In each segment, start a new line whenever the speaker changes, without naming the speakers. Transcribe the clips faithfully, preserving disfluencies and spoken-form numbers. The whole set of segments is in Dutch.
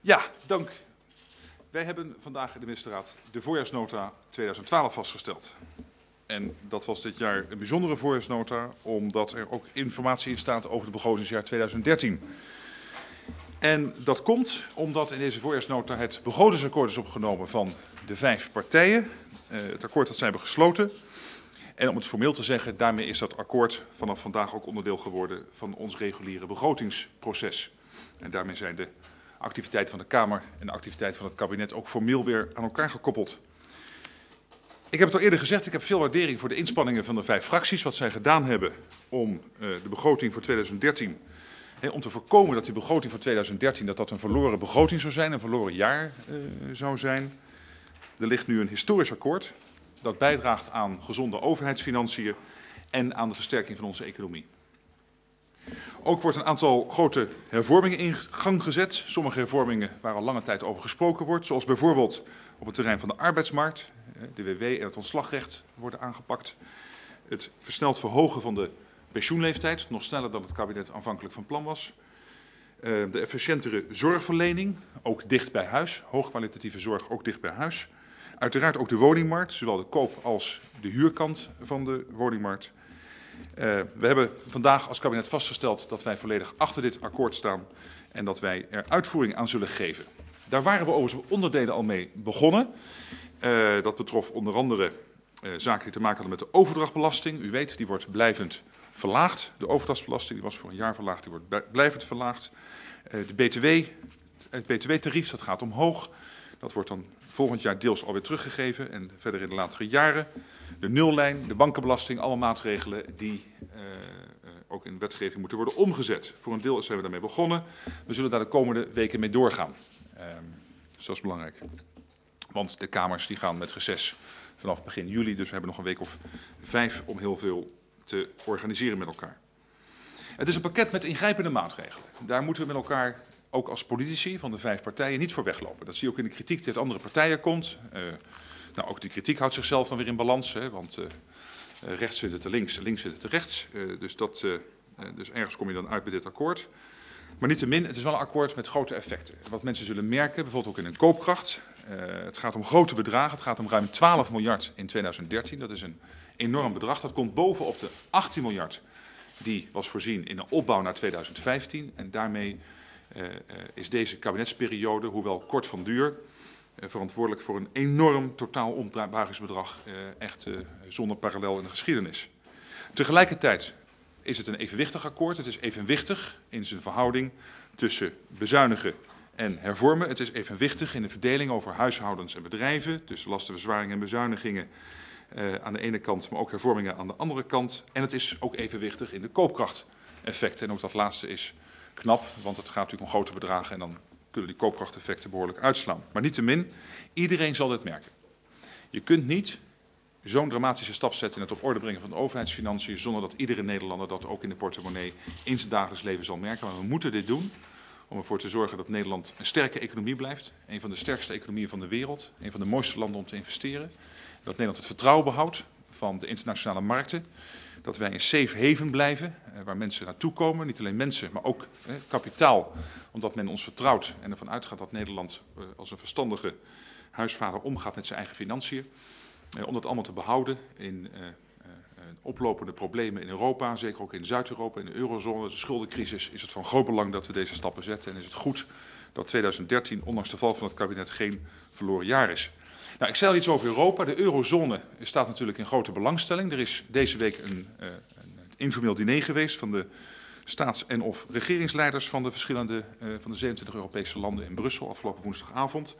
Ja, dank. Wij hebben vandaag in de ministerraad de voorjaarsnota tweeduizend twaalf vastgesteld. En dat was dit jaar een bijzondere voorjaarsnota, omdat er ook informatie in staat over het begrotingsjaar tweeduizend dertien. En dat komt omdat in deze voorjaarsnota het begrotingsakkoord is opgenomen van de vijf partijen. Uh, het akkoord dat zij hebben gesloten. En om het formeel te zeggen, daarmee is dat akkoord vanaf vandaag ook onderdeel geworden van ons reguliere begrotingsproces. En daarmee zijn de activiteiten van de Kamer en de activiteiten van het kabinet ook formeel weer aan elkaar gekoppeld. Ik heb het al eerder gezegd, ik heb veel waardering voor de inspanningen van de vijf fracties, wat zij gedaan hebben om uh, de begroting voor tweeduizend dertien, he, om te voorkomen dat die begroting voor tweeduizend dertien dat dat een verloren begroting zou zijn, een verloren jaar uh, zou zijn. Er ligt nu een historisch akkoord dat bijdraagt aan gezonde overheidsfinanciën en aan de versterking van onze economie. Ook wordt een aantal grote hervormingen in gang gezet. Sommige hervormingen waar al lange tijd over gesproken wordt, zoals bijvoorbeeld op het terrein van de arbeidsmarkt. De W W en het ontslagrecht worden aangepakt. Het versneld verhogen van de pensioenleeftijd, nog sneller dan het kabinet aanvankelijk van plan was. De efficiëntere zorgverlening, ook dicht bij huis. Hoogkwalitatieve zorg, ook dicht bij huis. Uiteraard ook de woningmarkt, zowel de koop- als de huurkant van de woningmarkt. Uh, we hebben vandaag als kabinet vastgesteld dat wij volledig achter dit akkoord staan en dat wij er uitvoering aan zullen geven. Daar waren we overigens op onderdelen al mee begonnen. Uh, dat betrof onder andere uh, zaken die te maken hadden met de overdrachtbelasting. U weet, die wordt blijvend verlaagd. De overdrachtbelasting die was voor een jaar verlaagd, die wordt blijvend verlaagd. Uh, de B T W, het B T W-tarief, dat gaat omhoog. Dat wordt dan volgend jaar deels alweer teruggegeven en verder in de latere jaren. De nullijn, de bankenbelasting, allemaal maatregelen die uh, uh, ook in wetgeving moeten worden omgezet. Voor een deel zijn we daarmee begonnen. We zullen daar de komende weken mee doorgaan. Uh, dus dat is belangrijk. Want de kamers die gaan met reces vanaf begin juli, dus we hebben nog een week of vijf om heel veel te organiseren met elkaar. Het is een pakket met ingrijpende maatregelen. Daar moeten we met elkaar, ook als politici van de vijf partijen, niet voor weglopen. Dat zie je ook in de kritiek die uit andere partijen komt. Uh, nou, ook die kritiek houdt zichzelf dan weer in balans, hè, want uh, rechts zit het te links, links zit het te rechts. Uh, dus, dat, uh, dus ergens kom je dan uit bij dit akkoord. Maar niettemin, het is wel een akkoord met grote effecten. Wat mensen zullen merken, bijvoorbeeld ook in hun koopkracht. Uh, het gaat om grote bedragen. Het gaat om ruim twaalf miljard in tweeduizend dertien. Dat is een enorm bedrag. Dat komt bovenop de achttien miljard die was voorzien in een opbouw naar tweeduizend vijftien. En daarmee uh, uh, is deze kabinetsperiode, hoewel kort van duur, uh, verantwoordelijk voor een enorm totaal opdrachtbaringsbedrag, uh, echt uh, zonder parallel in de geschiedenis. Tegelijkertijd is het een evenwichtig akkoord. Het is evenwichtig in zijn verhouding tussen bezuinigen en hervormen. Het is evenwichtig in de verdeling over huishoudens en bedrijven, tussen lastenverzwaringen en bezuinigingen uh, aan de ene kant, maar ook hervormingen aan de andere kant. En het is ook evenwichtig in de koopkrachteffecten. En ook dat laatste is knap, want het gaat natuurlijk om grote bedragen en dan kunnen die koopkrachteffecten behoorlijk uitslaan. Maar niettemin, iedereen zal dit merken. Je kunt niet zo'n dramatische stap zetten in het op orde brengen van de overheidsfinanciën zonder dat iedere Nederlander dat ook in de portemonnee in zijn dagelijks leven zal merken. Maar we moeten dit doen om ervoor te zorgen dat Nederland een sterke economie blijft. Een van de sterkste economieën van de wereld. Een van de mooiste landen om te investeren. Dat Nederland het vertrouwen behoudt van de internationale markten. Dat wij een safe haven blijven waar mensen naartoe komen. Niet alleen mensen, maar ook eh, kapitaal. Omdat men ons vertrouwt en ervan uitgaat dat Nederland eh, als een verstandige huisvader omgaat met zijn eigen financiën. Eh, om dat allemaal te behouden in uh, uh, oplopende problemen in Europa, zeker ook in Zuid-Europa, in de eurozone, de schuldencrisis, is het van groot belang dat we deze stappen zetten. En is het goed dat tweeduizend dertien, ondanks de val van het kabinet, geen verloren jaar is. Nou, ik zei al iets over Europa. De eurozone staat natuurlijk in grote belangstelling. Er is deze week een, uh, een informeel diner geweest van de staats- en of regeringsleiders van de verschillende, uh, van de zevenentwintig Europese landen in Brussel afgelopen woensdagavond.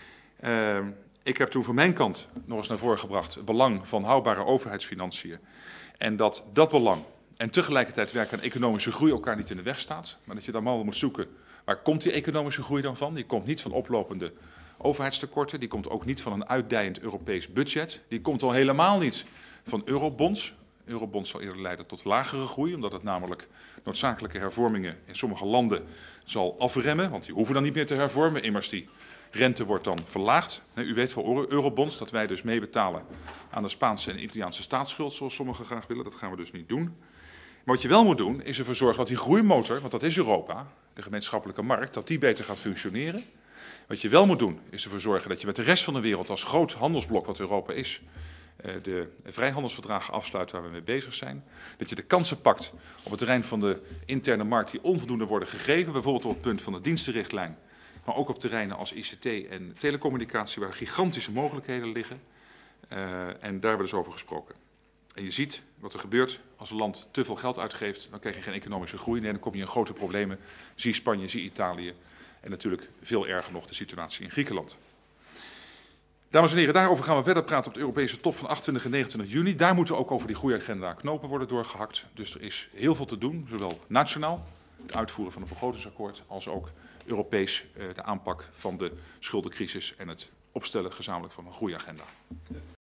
Uh, Ik heb toen van mijn kant nog eens naar voren gebracht het belang van houdbare overheidsfinanciën. En dat dat belang en tegelijkertijd werken aan economische groei elkaar niet in de weg staat. Maar dat je dan maar moet zoeken, waar komt die economische groei dan van? Die komt niet van oplopende overheidstekorten. Die komt ook niet van een uitdijend Europees budget. Die komt al helemaal niet van eurobonds. Eurobonds zal eerder leiden tot lagere groei, omdat het namelijk noodzakelijke hervormingen in sommige landen zal afremmen. Want die hoeven dan niet meer te hervormen, immers die rente wordt dan verlaagd. U weet voor eurobonds dat wij dus meebetalen aan de Spaanse en Italiaanse staatsschuld, zoals sommigen graag willen. Dat gaan we dus niet doen. Maar wat je wel moet doen, is ervoor zorgen dat die groeimotor, want dat is Europa, de gemeenschappelijke markt, dat die beter gaat functioneren. Wat je wel moet doen, is ervoor zorgen dat je met de rest van de wereld als groot handelsblok wat Europa is, de vrijhandelsverdragen afsluit waar we mee bezig zijn. Dat je de kansen pakt op het terrein van de interne markt die onvoldoende worden gegeven. Bijvoorbeeld op het punt van de dienstenrichtlijn. Maar ook op terreinen als I C T en telecommunicatie waar gigantische mogelijkheden liggen. Uh, en daar hebben we dus over gesproken. En je ziet wat er gebeurt als een land te veel geld uitgeeft. Dan krijg je geen economische groei. Nee, dan kom je in grote problemen. Zie Spanje, zie Italië. En natuurlijk veel erger nog de situatie in Griekenland. Dames en heren, daarover gaan we verder praten op de Europese top van achtentwintig en negenentwintig juni. Daar moeten ook over die groeiagenda knopen worden doorgehakt. Dus er is heel veel te doen, zowel nationaal, het uitvoeren van een begrotingsakkoord, als ook Europees de aanpak van de schuldencrisis en het opstellen gezamenlijk van een groeiagenda.